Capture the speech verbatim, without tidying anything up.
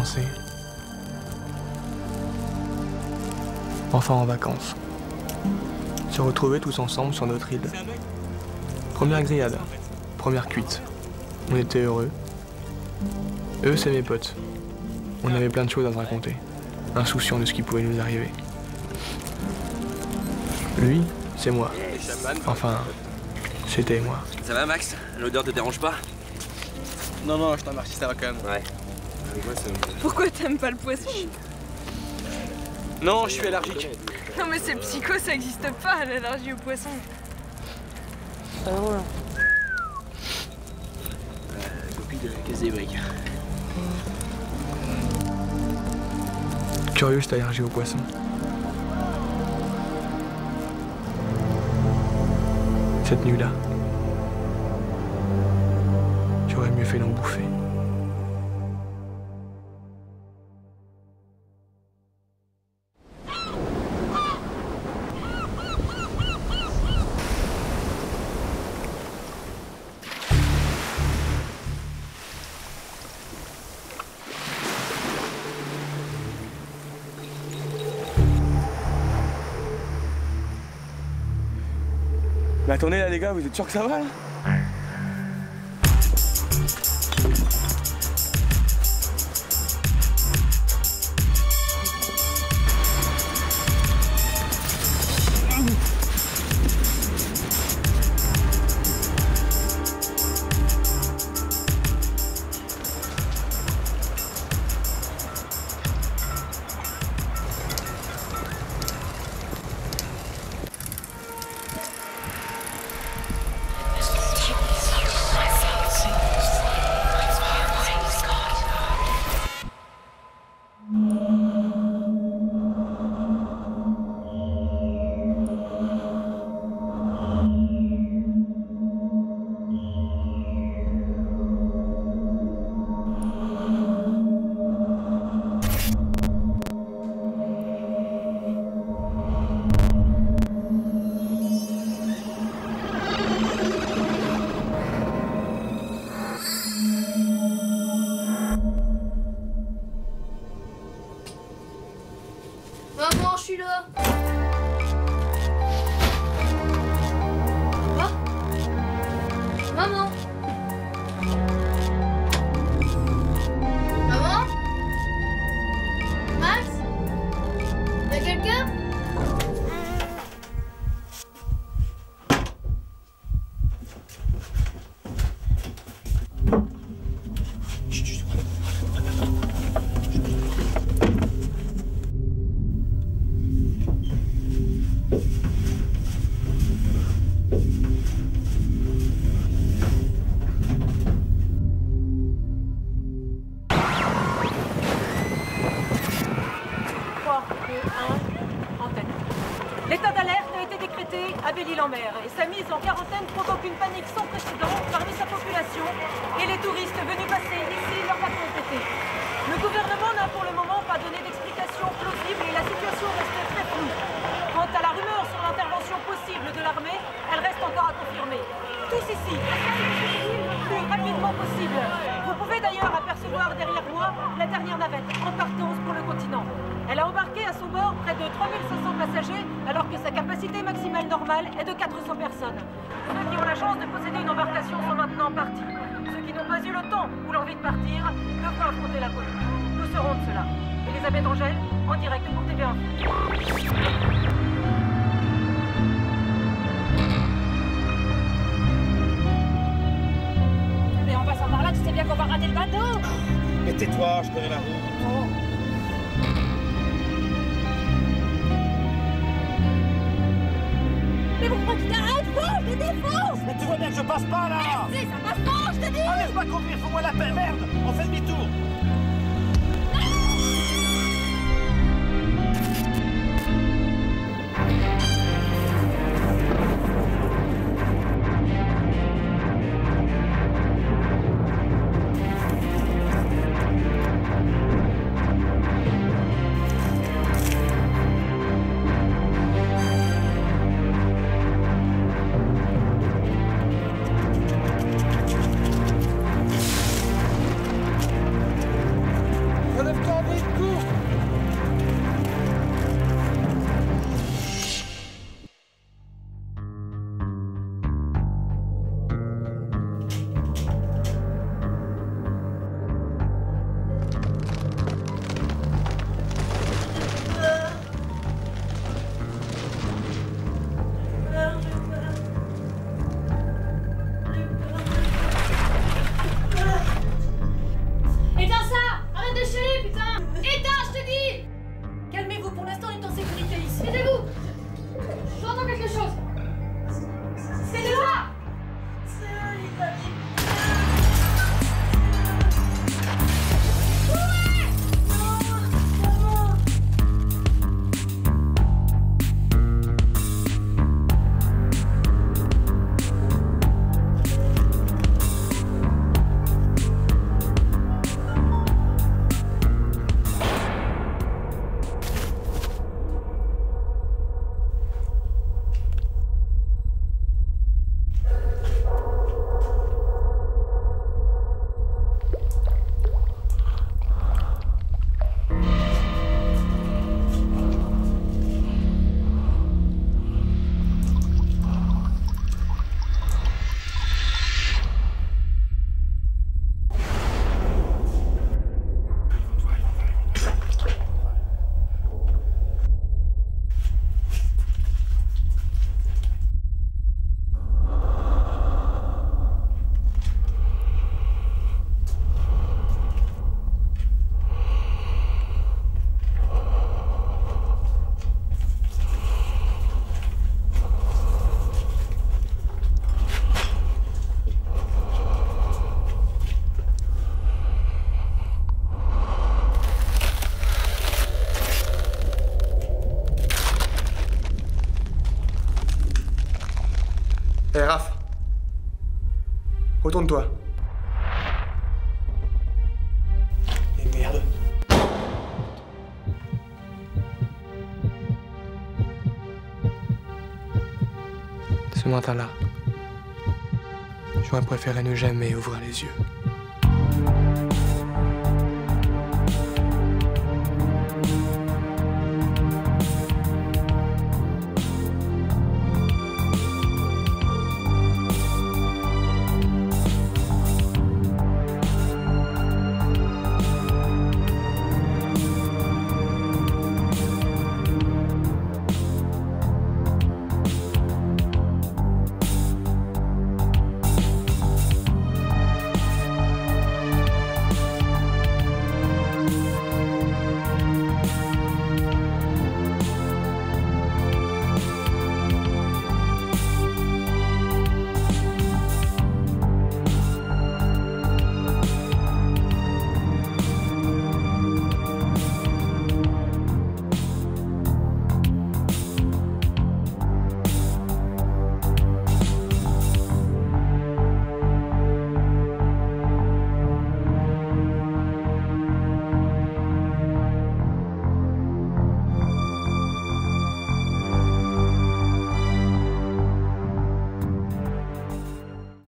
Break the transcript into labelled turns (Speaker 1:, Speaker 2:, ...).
Speaker 1: commencer. Enfin en vacances. Se retrouver tous ensemble sur notre île. Première grillade, première cuite. On était heureux. Eux, c'est mes potes. On avait plein de choses à se raconter, insouciants de ce qui pouvait nous arriver. Lui, c'est moi. Enfin, c'était moi.
Speaker 2: Ça va, Max? L'odeur te dérange pas?
Speaker 3: Non, non, je t'en remercie, ça va quand même.
Speaker 2: Ouais.
Speaker 4: Pourquoi t'aimes pas le poisson?
Speaker 3: Non, je suis allergique.
Speaker 4: Non mais c'est psycho, ça existe pas, l'allergie au poisson.
Speaker 5: C'est pas drôle.
Speaker 2: Euh, copie de caisse des briques.
Speaker 1: Curieux, cette allergie au poisson. Cette nuit-là, j'aurais mieux fait d'en bouffer.
Speaker 3: Mais attendez là les gars, vous êtes sûrs que ça va là?
Speaker 6: Maman, je suis là. Quoi? Maman? Maman? Max? Y'a quelqu'un?
Speaker 7: L'état d'alerte a été décrété à Belle-Île-en-Mer et sa mise en quarantaine provoque une panique sans précédent parmi sa population et les touristes venus passer ici leurs vacances d'été. Le gouvernement n'a pour le moment pas donné d'explication plausible et la situation reste très floue. Quant à la rumeur sur l'intervention possible de l'armée, elle reste encore à confirmer. Tous ici, le plus rapidement possible. Vous pouvez d'ailleurs apercevoir derrière moi la dernière navette en partance pour le continent. Elle a embarqué à son bord près de trois mille cinq cents passagers alors que sa capacité maximale normale est de quatre cents personnes. Ceux qui ont la chance de posséder une embarcation sont maintenant partis. Ceux qui n'ont pas eu le temps ou l'envie de partir devront affronter la côte. Nous serons de cela. Elisabeth Angèle, en direct pour T V un.
Speaker 5: Mais en passant par là, tu sais bien qu'on va rater le bateau.
Speaker 3: Mais tais-toi, je connais la route.
Speaker 5: Oh. Mais pourquoi tu t'arrêtes? Fonce, je défonce!
Speaker 3: Mais tu vois bien que je passe pas là!
Speaker 5: Merci, ça passe pas, je te dis!
Speaker 3: Ah, laisse-moi conduire, fous-moi la paix, merde! On fait demi-tour!
Speaker 1: Hé, hey, Raph. Retourne-toi. Et merde. Ce matin-là, j'aurais préféré ne jamais ouvrir les yeux.